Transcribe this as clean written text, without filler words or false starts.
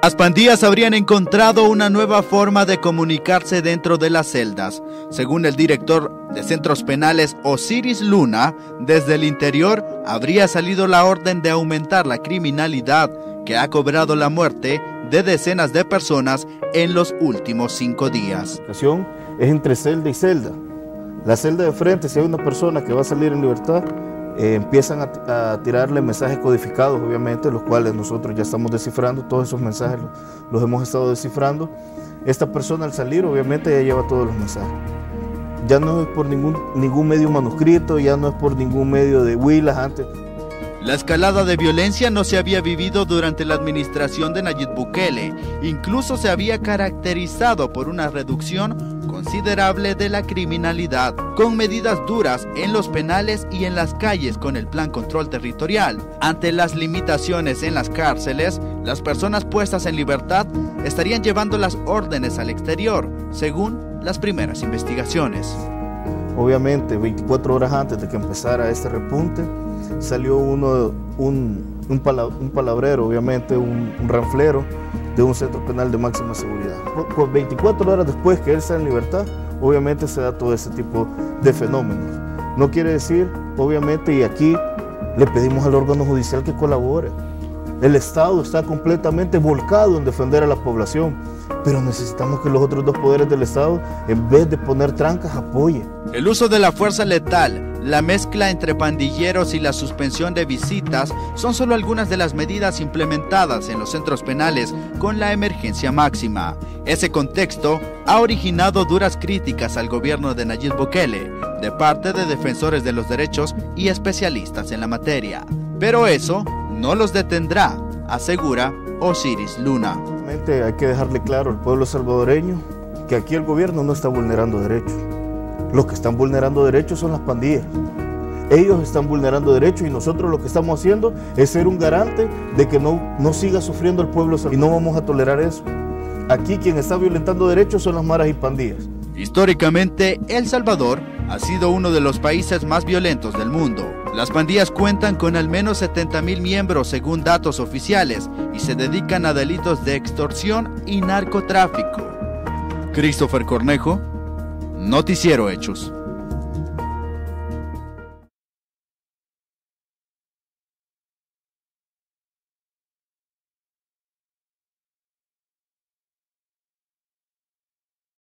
Las pandillas habrían encontrado una nueva forma de comunicarse dentro de las celdas. Según el director de centros penales Osiris Luna, desde el interior habría salido la orden de aumentar la criminalidad que ha cobrado la muerte de decenas de personas en los últimos 5 días. La situación es entre celda y celda. La celda de frente, si hay una persona que va a salir en libertad, empiezan a tirarle mensajes codificados, obviamente, los cuales nosotros ya estamos descifrando. Todos esos mensajes los hemos estado descifrando. Esta persona al salir, obviamente, ya lleva todos los mensajes. Ya no es por ningún medio manuscrito, ya no es por ningún medio de huilas antes. La escalada de violencia no se había vivido durante la administración de Nayib Bukele. Incluso se había caracterizado por una reducción considerable de la criminalidad, con medidas duras en los penales y en las calles con el Plan Control Territorial. Ante las limitaciones en las cárceles, las personas puestas en libertad estarían llevando las órdenes al exterior, según las primeras investigaciones. Obviamente, 24 horas antes de que empezara este repunte, salió un palabrero, obviamente un ranflero de un centro penal de máxima seguridad. Por 24 horas después que él está en libertad, obviamente se da todo ese tipo de fenómenos. No quiere decir, obviamente, y aquí le pedimos al órgano judicial que colabore. El Estado está completamente volcado en defender a la población, pero necesitamos que los otros dos poderes del Estado, en vez de poner trancas, apoyen. El uso de la fuerza letal, la mezcla entre pandilleros y la suspensión de visitas son solo algunas de las medidas implementadas en los centros penales con la emergencia máxima. Ese contexto ha originado duras críticas al gobierno de Nayib Bukele, de parte de defensores de los derechos y especialistas en la materia. Pero eso no los detendrá, asegura Osiris Luna. Hay que dejarle claro al pueblo salvadoreño que aquí el gobierno no está vulnerando derechos. Los que están vulnerando derechos son las pandillas. Ellos están vulnerando derechos y nosotros lo que estamos haciendo es ser un garante de que no siga sufriendo el pueblo y no vamos a tolerar eso. Aquí quien está violentando derechos son las maras y pandillas. Históricamente, El Salvador ha sido uno de los países más violentos del mundo. Las pandillas cuentan con al menos 70,000 miembros según datos oficiales y se dedican a delitos de extorsión y narcotráfico. Christopher Cornejo, Noticiero Hechos.